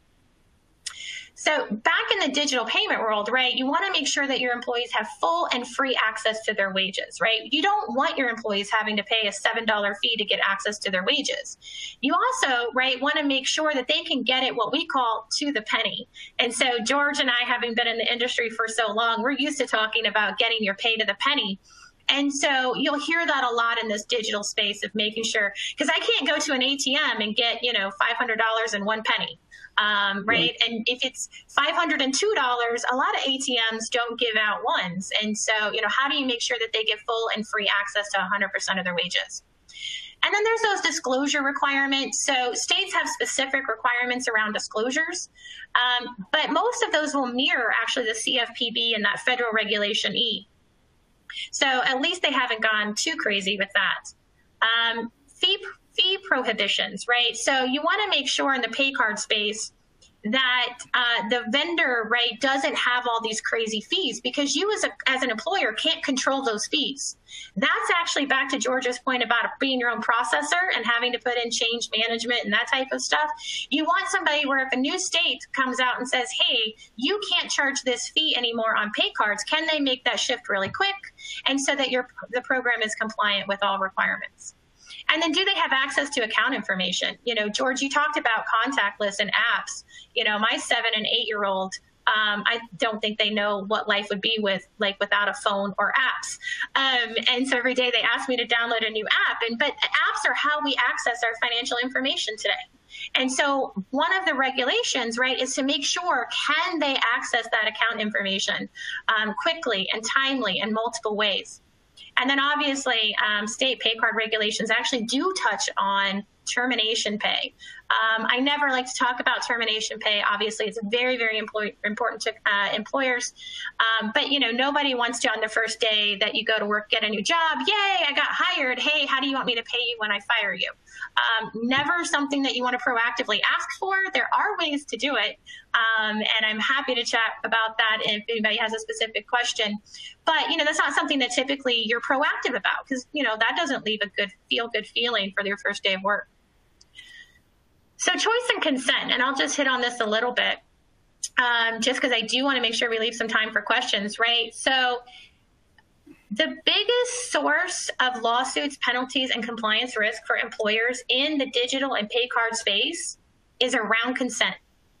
So back in the digital payment world, right, you want to make sure that your employees have full and free access to their wages, right? You don't want your employees having to pay a seven dollar fee to get access to their wages. You also, right, want to make sure that they can get it what we call to the penny. And so George and I, having been in the industry for so long, we're used to talking about getting your pay to the penny. And so you'll hear that a lot in this digital space of making sure, because I can't go to an A T M and get, you know, five hundred dollars and one penny. Um, right. right. And if it's five hundred two dollars, a lot of A T Ms don't give out ones. And so, you know, how do you make sure that they get full and free access to one hundred percent of their wages? And then there's those disclosure requirements. So states have specific requirements around disclosures, um, but most of those will mirror actually the C F P B and that federal regulation E. So at least they haven't gone too crazy with that. Um, fee Fee prohibitions, right? So you want to make sure in the pay card space that uh, the vendor, right, doesn't have all these crazy fees, because you as, a, as an employer can't control those fees. That's actually back to George's point about being your own processor and having to put in change management and that type of stuff. You want somebody where if a new state comes out and says, hey, you can't charge this fee anymore on pay cards, can they make that shift really quick? And so that your the program is compliant with all requirements. And then do they have access to account information? You know, George, you talked about contactless and apps. You know, my seven and eight year old, um, I don't think they know what life would be with like without a phone or apps. Um, and so every day they ask me to download a new app. And but apps are how we access our financial information today. And so one of the regulations, right, is to make sure, can they access that account information um, quickly and timely in multiple ways? And then obviously um, state pay card regulations actually do touch on termination pay. Um, I never like to talk about termination pay. Obviously, it's very, very employ- important to uh, employers. Um, but, you know, nobody wants to on the first day that you go to work, get a new job. Yay, I got hired. Hey, how do you want me to pay you when I fire you? Um, never something that you want to proactively ask for. There are ways to do it. Um, and I'm happy to chat about that if anybody has a specific question. But, you know, that's not something that typically you're proactive about because, you know, that doesn't leave a good feel good feeling for your first day of work. So choice and consent, and I'll just hit on this a little bit, um, just because I do want to make sure we leave some time for questions, right? So the biggest source of lawsuits, penalties, and compliance risk for employers in the digital and pay card space is around consent.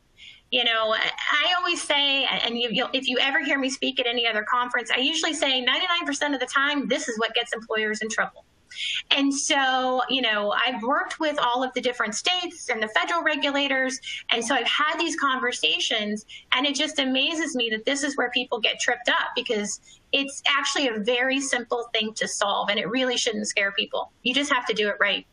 You know, I always say, and you, you'll, if you ever hear me speak at any other conference, I usually say ninety-nine percent of the time, this is what gets employers in trouble. And so, you know, I've worked with all of the different states and the federal regulators. And so I've had these conversations, and it just amazes me that this is where people get tripped up because it's actually a very simple thing to solve, and it really shouldn't scare people. You just have to do it right.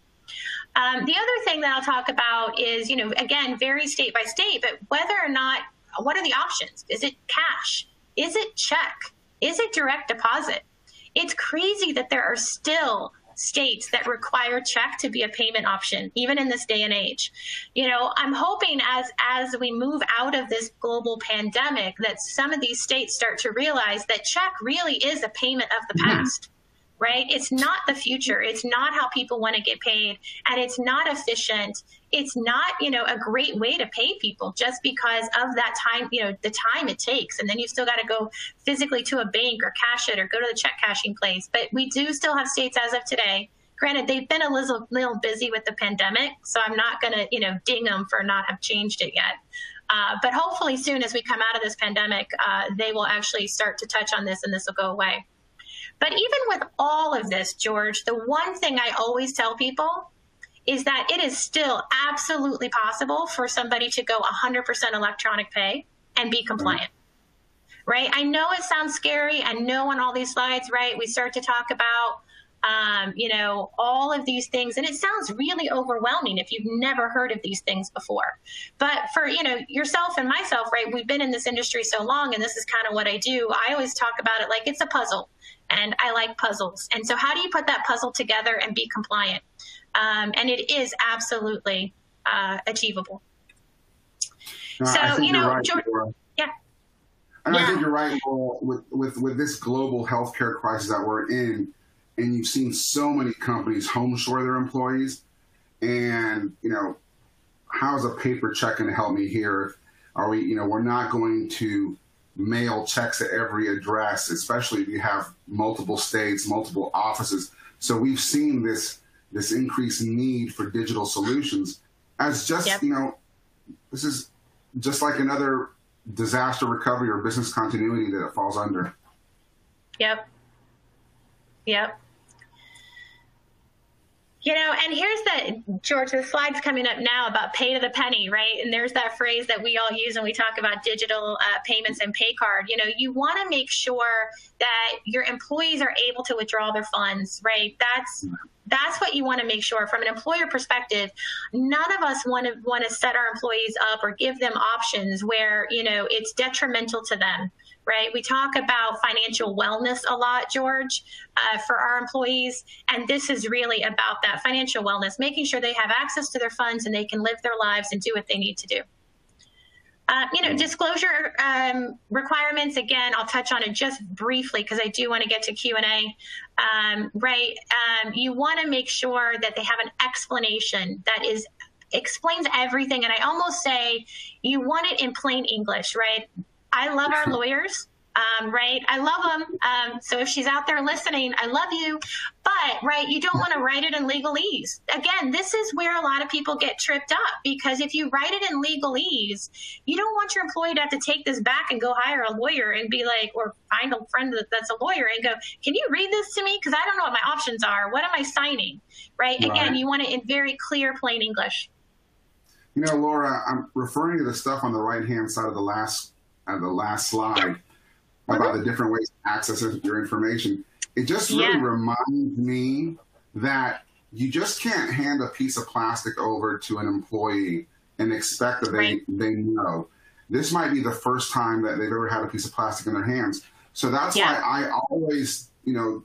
Um, the other thing that I'll talk about is, you know, again, very state by state, but whether or not, what are the options? Is it cash? Is it check? Is it direct deposit? It's crazy that there are still states that require check to be a payment option, even in this day and age. You know, I'm hoping as as we move out of this global pandemic that some of these states start to realize that check really is a payment of the past, right? It's not the future. It's not how people want to get paid, and it's not efficient. It's not, you know, a great way to pay people just because of that time, you know, the time it takes. And then you still got to go physically to a bank or cash it or go to the check cashing place. But we do still have states as of today. Granted, they've been a little, little busy with the pandemic, so I'm not going to, you know, ding them for not have changed it yet. Uh, but hopefully soon as we come out of this pandemic, uh, they will actually start to touch on this and this will go away. But even with all of this, George, the one thing I always tell people is that it is still absolutely possible for somebody to go one hundred percent electronic pay and be compliant, right? I know it sounds scary. I know on all these slides, right, we start to talk about, um, you know, all of these things, and it sounds really overwhelming if you've never heard of these things before. But for, you know, yourself and myself, right, we've been in this industry so long, and this is kind of what I do. I always talk about it like it's a puzzle, and I like puzzles. And so how do you put that puzzle together and be compliant? Um, and it is absolutely uh, achievable. No, so, you know, right, George, Laura. yeah. And yeah. I think you're right, Laura, with, with, with this global healthcare crisis that we're in, and you've seen so many companies homeshore their employees. And, you know, how's a paper check going to help me here? Are we, you know, we're not going to mail checks at every address, especially if you have multiple states, multiple offices. So we've seen this this increased need for digital solutions as just, yep. you know, this is just like another disaster recovery or business continuity that it falls under. Yep. Yep. You know, and here's the, George, the slide's coming up now about pay to the penny, right? And there's that phrase that we all use when we talk about digital uh, payments and pay card. You know, you want to make sure that your employees are able to withdraw their funds, right? That's that's what you want to make sure. From an employer perspective, none of us want to want to set our employees up or give them options where, you know, it's detrimental to them. Right? We talk about financial wellness a lot, George, uh, for our employees. And this is really about that financial wellness, making sure they have access to their funds and they can live their lives and do what they need to do. Uh, you know, disclosure um, requirements, again, I'll touch on it just briefly because I do want to get to Q and A. Um, right? Um, you want to make sure that they have an explanation that is explains everything. And I almost say you want it in plain English, right? I love our lawyers, um, right? I love them. Um, so if she's out there listening, I love you. But, right, you don't want to write it in legalese. Again, this is where a lot of people get tripped up because if you write it in legalese, you don't want your employee to have to take this back and go hire a lawyer and be like, or find a friend that's a lawyer and go, can you read this to me? Because I don't know what my options are. What am I signing? Right? right? Again, you want it in very clear, plain English. You know, Laura, I'm referring to the stuff on the right-hand side of the last Uh, the last slide yeah. about mm-hmm. the different ways to access your information. it just really Yeah. reminds me that you just can't hand a piece of plastic over to an employee and expect that they, Right. they know. This might be the first time that they've ever had a piece of plastic in their hands. So that's Yeah. why I always, you know,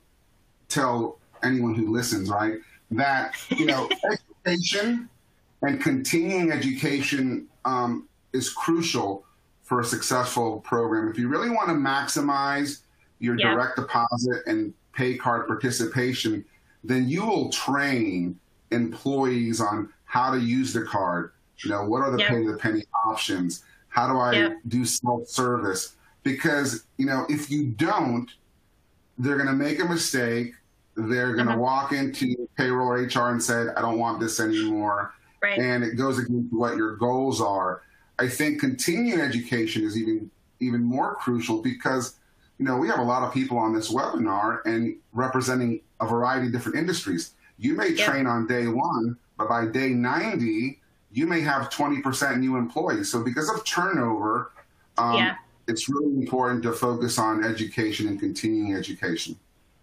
tell anyone who listens, right, that, you know, education and continuing education um, is crucial for a successful program. If you really want to maximize your Yeah. direct deposit and pay card participation, then you will train employees on how to use the card. You know, what are the Yep. pay the penny options? How do I Yep. do self-service? Because, you know, if you don't, they're going to make a mistake. They're going to Uh-huh. walk into payroll or H R and say, I don't want this anymore. Right. And it goes against what your goals are. I think continuing education is even even more crucial because, you know, we have a lot of people on this webinar and representing a variety of different industries. You may Yeah. train on day one, but by day ninety, you may have twenty percent new employees. So because of turnover, um, Yeah. it's really important to focus on education and continuing education.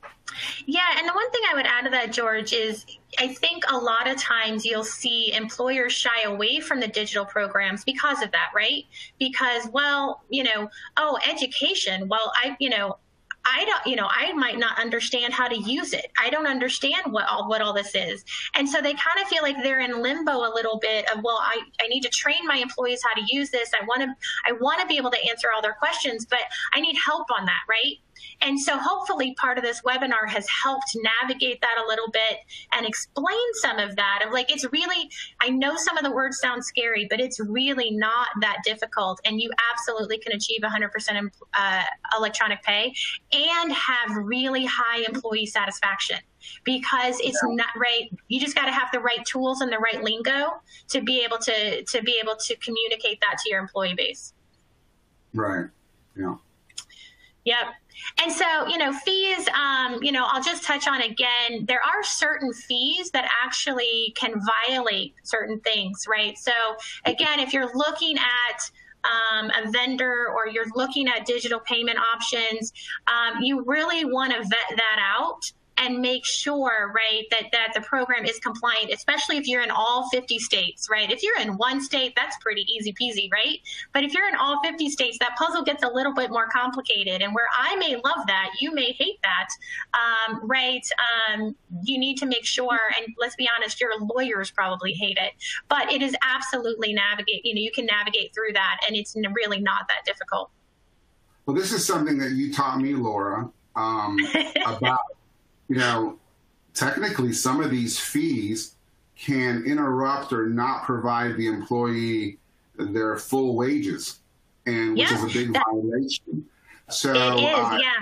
Yeah, and the one thing I would add to that, George, is I think a lot of times you'll see employers shy away from the digital programs because of that, right? Because, well, you know, oh, education, well, I, you know, I don't, you know, I might not understand how to use it. I don't understand what all, what all this is. And so they kind of feel like they're in limbo a little bit of, well, I, I need to train my employees how to use this. I want to, I want to be able to answer all their questions, but I need help on that, right? And so hopefully part of this webinar has helped navigate that a little bit and explain some of that of like, it's really, I know some of the words sound scary, but it's really not that difficult. And you absolutely can achieve one hundred percent uh, electronic pay and have really high employee satisfaction because it's Yeah. not right. You just got to have the right tools and the right lingo to be able to, to be able to communicate that to your employee base. Right. Yeah. Yep. And so, you know, fees, um, you know, I'll just touch on again, there are certain fees that actually can violate certain things, right? So again, if you're looking at um, a vendor or you're looking at digital payment options, um, you really want to vet that out and make sure, right, that, that the program is compliant, especially if you're in all fifty states, right? If you're in one state, that's pretty easy peasy, right? But if you're in all fifty states, that puzzle gets a little bit more complicated. And where I may love that, you may hate that, um, right? Um, you need to make sure, and let's be honest, your lawyers probably hate it, but it is absolutely navigate, you know, you can navigate through that and it's really not that difficult. Well, this is something that you taught me, Laura, um, about, you know, technically some of these fees can interrupt or not provide the employee their full wages, and which Yeah, is a big that- violation. So, It is, uh, yeah.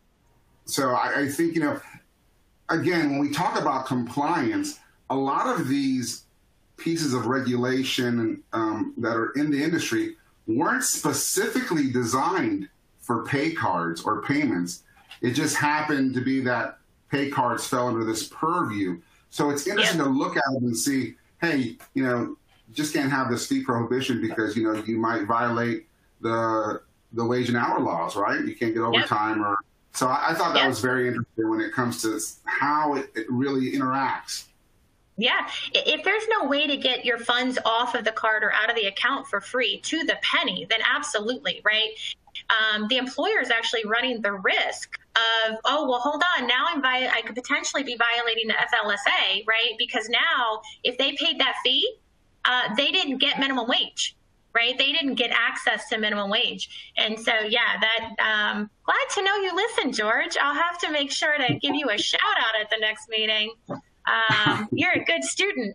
so I, I think, you know, again, when we talk about compliance, a lot of these pieces of regulation um, that are in the industry weren't specifically designed for pay cards or payments. It just happened to be that pay cards fell under this purview. So it's interesting Yep. to look at it and see, hey, you know, you just can't have this fee prohibition because, you know, you might violate the the wage and hour laws, right? You can't get overtime. or So I, I thought that Yep. was very interesting when it comes to how it, it really interacts. Yeah, if there's no way to get your funds off of the card or out of the account for free to the penny, then absolutely, right? Um, the employer is actually running the risk of, oh, well, hold on, now I'm vi- I could potentially be violating the F L S A, right? Because now if they paid that fee, uh, they didn't get minimum wage, right? They didn't get access to minimum wage. And so, yeah, that um, glad to know you listen, George. I'll have to make sure to give you a shout out at the next meeting. Um, you're a good student.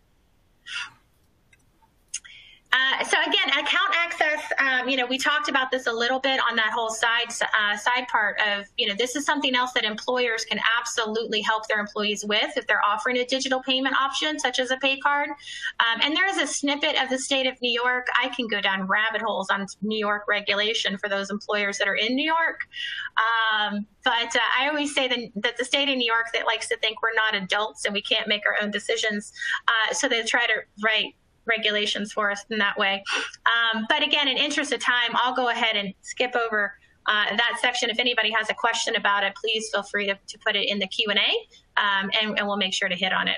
Uh, so again, account access, um, you know, we talked about this a little bit on that whole side uh, side part of, you know, this is something else that employers can absolutely help their employees with if they're offering a digital payment option, such as a pay card. Um, and there is a snippet of the state of New York. I can go down rabbit holes on New York regulation for those employers that are in New York. Um, but uh, I always say that, that the state of New York that likes to think we're not adults and we can't make our own decisions. Uh, so they try to write regulations for us in that way. Um, but again, in interest of time, I'll go ahead and skip over uh, that section. If anybody has a question about it, please feel free to, to put it in the Q and A, um, and, and we'll make sure to hit on it.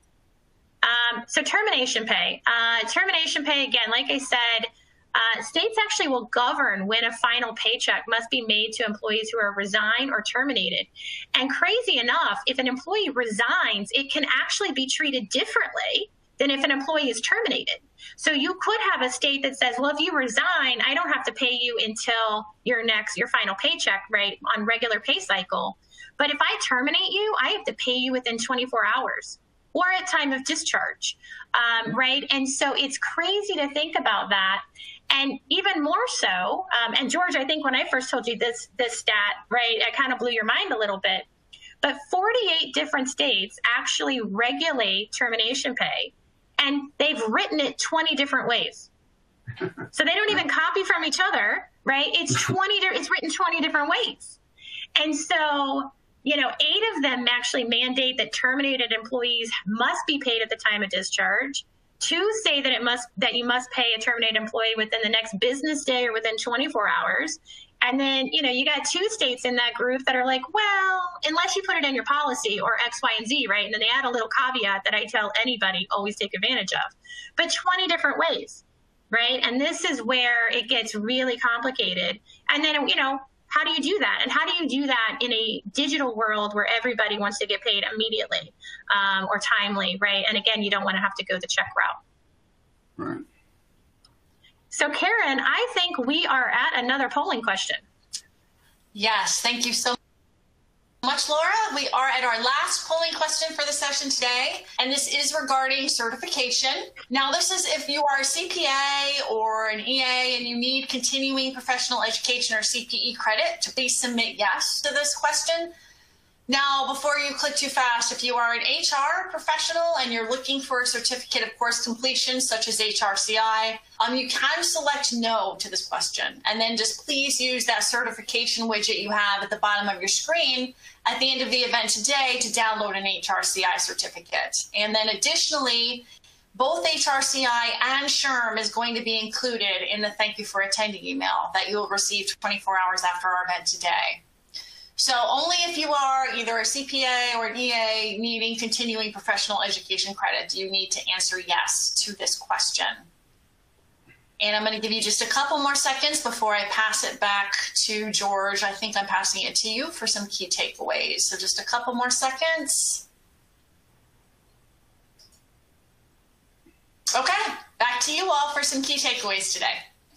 Um, so termination pay. Uh, termination pay, again, like I said, uh, states actually will govern when a final paycheck must be made to employees who are resigned or terminated. And crazy enough, if an employee resigns, it can actually be treated differently than if an employee is terminated. So you could have a state that says, well, if you resign, I don't have to pay you until your next, your final paycheck, right, on regular pay cycle. But if I terminate you, I have to pay you within twenty-four hours or at time of discharge, um, right? And so it's crazy to think about that. And even more so, um, and George, I think when I first told you this, this stat, right, it kind of blew your mind a little bit, but forty-eight different states actually regulate termination pay, and they've written it twenty different ways. So they don't even copy from each other, right? It's twenty, it's written twenty different ways. And so, you know, eight of them actually mandate that terminated employees must be paid at the time of discharge. Two say that it must that you must pay a terminated employee within the next business day or within twenty-four hours. And then, you know, you got two states in that group that are like, well, unless you put it in your policy or X, Y, and Z, right? And then they add a little caveat that I tell anybody always take advantage of. But twenty different ways, right? And this is where it gets really complicated. And then, you know, how do you do that? And how do you do that in a digital world where everybody wants to get paid immediately um, or timely, right? And again, you don't want to have to go the check route. Right. So Karen, I think we are at another polling question. Yes, thank you so much, Laura. We are at our last polling question for the session today, and this is regarding certification. Now, this is if you are a C P A or an E A and you need continuing professional education or C P E credit, to please submit yes to this question. Now, before you click too fast, if you are an H R professional and you're looking for a certificate of course completion, such as H R C I, um, you can select no to this question. And then just please use that certification widget you have at the bottom of your screen at the end of the event today to download an H R C I certificate. And then additionally, both H R C I and S H R M is going to be included in the thank you for attending email that you'll receive twenty-four hours after our event today. So only if you are either a C P A or an E A needing continuing professional education credit do you need to answer yes to this question. And I'm going to give you just a couple more seconds before I pass it back to George. I think I'm passing it to you for some key takeaways. So just a couple more seconds. Okay, back to you all for some key takeaways today.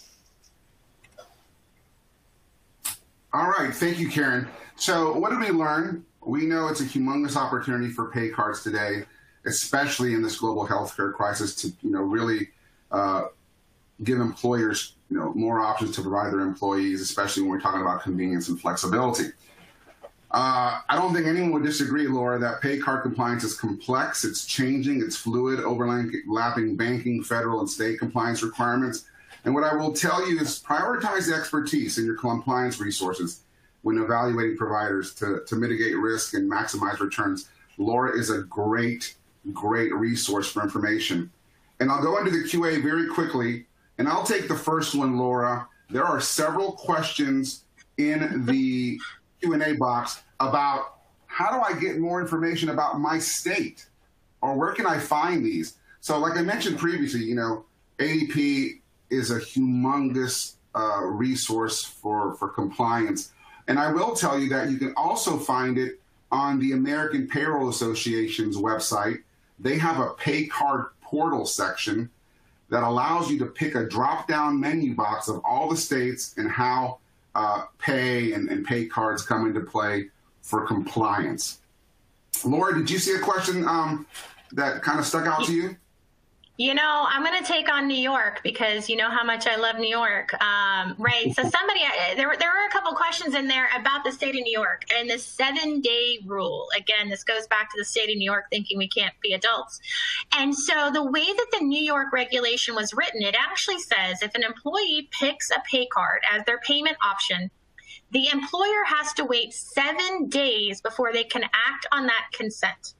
All right, thank you, Karen. So what did we learn? We know it's a humongous opportunity for Paycards today, especially in this global healthcare crisis, to you know really uh, give employers you know more options to provide their employees, especially when we're talking about convenience and flexibility. Uh, I don't think anyone would disagree, Laura, that Paycard compliance is complex, it's changing, it's fluid, overlapping banking, federal, and state compliance requirements. And what I will tell you is prioritize the expertise in your compliance resources when evaluating providers to, to mitigate risk and maximize returns. Laura is a great, great resource for information. And I'll go into the Q A very quickly, and I'll take the first one, Laura. There are several questions in the Q and A box about how do I get more information about my state, or where can I find these? So like I mentioned previously, you know, A D P is a humongous uh, resource for, for compliance. And I will tell you that you can also find it on the American Payroll Association's website. They have a pay card portal section that allows you to pick a drop-down menu box of all the states and how uh, pay and, and pay cards come into play for compliance. Laura, did you see a question um, that kind of stuck out to you? You know, I'm going to take on New York because you know how much I love New York, um, right? So somebody, there were, there were a couple questions in there about the state of New York and the seven-day rule. Again, this goes back to the state of New York thinking we can't be adults. And so the way that the New York regulation was written, it actually says if an employee picks a pay card as their payment option, the employer has to wait seven days before they can act on that consent.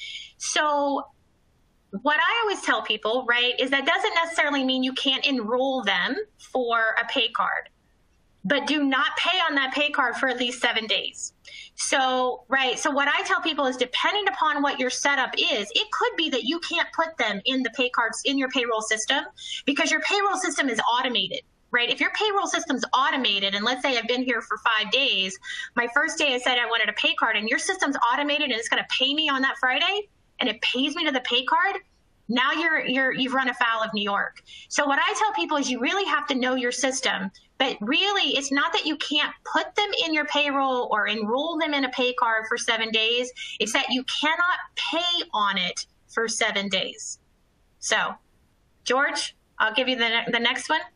So what I always tell people, right, is that doesn't necessarily mean you can't enroll them for a pay card. but do not pay on that pay card for at least seven days. So, right. So what I tell people is, depending upon what your setup is, it could be that you can't put them in the pay cards in your payroll system because your payroll system is automated, right? If your payroll system's automated, and let's say I've been here for five days, my first day I said I wanted a pay card, and your system's automated and it's going to pay me on that Friday, and it pays me to the pay card, now you're, you're, you've run afoul of New York. So what I tell people is you really have to know your system, but really it's not that you can't put them in your payroll or enroll them in a pay card for seven days. It's that you cannot pay on it for seven days. So, George, I'll give you the, ne the next one.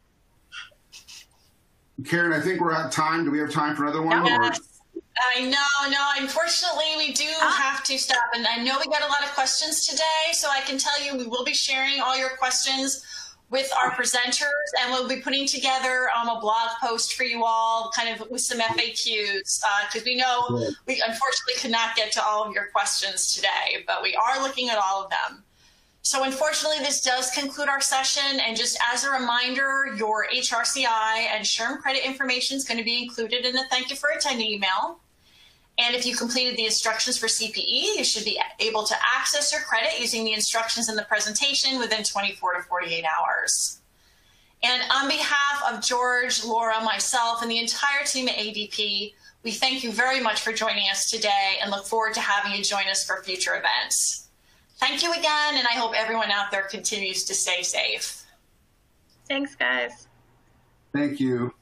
Karen, I think we're out of time. Do we have time for another one? Yes. Or? I know, no, unfortunately we do have to stop, and I know we got a lot of questions today, so I can tell you we will be sharing all your questions with our presenters, and we'll be putting together um, a blog post for you all, kind of with some F A Qs, because uh, we know yeah. we unfortunately could not get to all of your questions today, but we are looking at all of them. So unfortunately, this does conclude our session, and just as a reminder, your H R C I and SHRM credit information is going to be included in the thank you for attending email. And if you completed the instructions for C P E, you should be able to access your credit using the instructions in the presentation within twenty-four to forty-eight hours. And on behalf of George, Laura, myself, and the entire team at A D P, we thank you very much for joining us today and look forward to having you join us for future events. Thank you again, and I hope everyone out there continues to stay safe. Thanks, guys. Thank you.